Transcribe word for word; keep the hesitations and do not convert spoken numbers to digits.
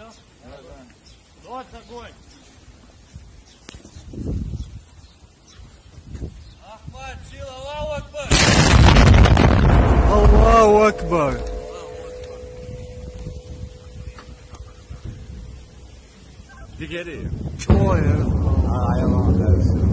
понял? Вот огонь! Ахмад, сила, Аллаху Акбар! Аллаху Акбар! Digeri. Çoğu. Aa, yalan dersin.